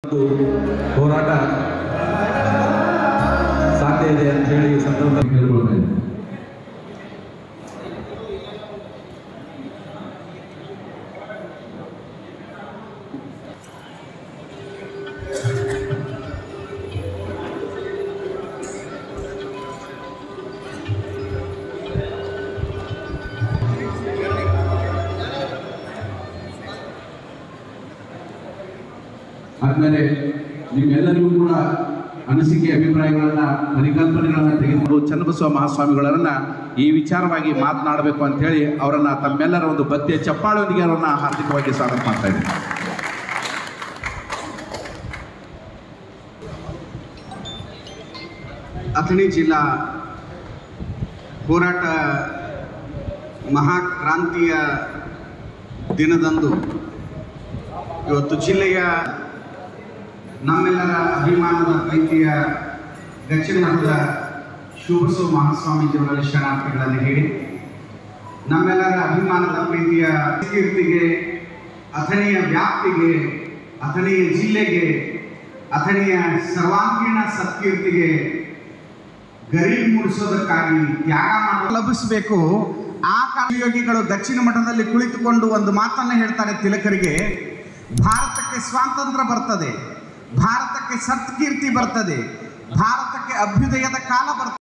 ಹೋರಾಟ ಸಾಧ್ಯ ಇದೆ ಅಂತ ಹೇಳಿ ಸಂದರ್ಭದಲ್ಲಿ ಕೇಳ್ಕೊಳ್ತಾ ಇದ್ದೀನಿ. ಆದ್ಮೇಲೆ ನಿಮ್ಮೆಲ್ಲರಿಗೂ ಕೂಡ ಅನಿಸಿಕೆ ಅಭಿಪ್ರಾಯಗಳನ್ನ ಪರಿಕಲ್ಪನೆಗಳನ್ನ ತೆಗೆದುಕೊಂಡು ಚನ್ನಬಸವ ಮಹಾಸ್ವಾಮಿಗಳನ್ನ ಈ ವಿಚಾರವಾಗಿ ಮಾತನಾಡಬೇಕು ಅಂತ ಹೇಳಿ ಅವರನ್ನ ತಮ್ಮೆಲ್ಲರ ಒಂದು ಭಕ್ತಿಯ ಚಪ್ಪಾಳೊಂದಿಗೆ ಅವರನ್ನ ಹಾರ್ದಿಕವಾಗಿ ಸ್ವಾಗತ ಮಾಡ್ತಾ ಇದ್ದೀನಿ. ಅಥಣಿ ಜಿಲ್ಲಾ ಹೋರಾಟ ಮಹಾಕ್ರಾಂತಿಯ ದಿನದಂದು ಇವತ್ತು ಜಿಲ್ಲೆಯ ನಮ್ಮೆಲ್ಲರ ಅಭಿಮಾನದ ಪ್ರೀತಿಯ ದಕ್ಷಿಣ ಮಠದ ಶಿವಬಸವ ಮಹಾಸ್ವಾಮೀಜಿಯವರ ಶರಣಾರ್ಥಿಗಳನ್ನು ಹೇಳಿ ನಮ್ಮೆಲ್ಲರ ಅಭಿಮಾನದ ಪ್ರೀತಿಯ ಕೀರ್ತಿಗೆ, ಅಥಣಿಯ ವ್ಯಾಪ್ತಿಗೆ, ಅಥಣಿಯ ಜಿಲ್ಲೆಗೆ, ಅಥಣಿಯ ಸರ್ವಾಂಗೀಣ ಸತ್ಕೀರ್ತಿಗೆ ಗರಿ ಮೂಡಿಸೋದಕ್ಕಾಗಿ ತ್ಯಾಗ ಮಾಡಲು ಲಭಿಸಬೇಕು. ಆ ಕಾಲಯೋಗಿಗಳು ದಕ್ಷಿಣ ಮಠದಲ್ಲಿ ಕುಳಿತುಕೊಂಡು ಒಂದು ಮಾತನ್ನು ಹೇಳ್ತಾರೆ ತಿಲಕರಿಗೆ, ಭಾರತಕ್ಕೆ ಸ್ವಾತಂತ್ರ್ಯ ಬರ್ತದೆ, ಭಾರತಕ್ಕೆ ಸತ್ಕೀರ್ತಿ ಬರ್ತದೆ, ಭಾರತಕ್ಕೆ ಅಭ್ಯುದಯದ ಕಾಲ ಬರ್ತದೆ.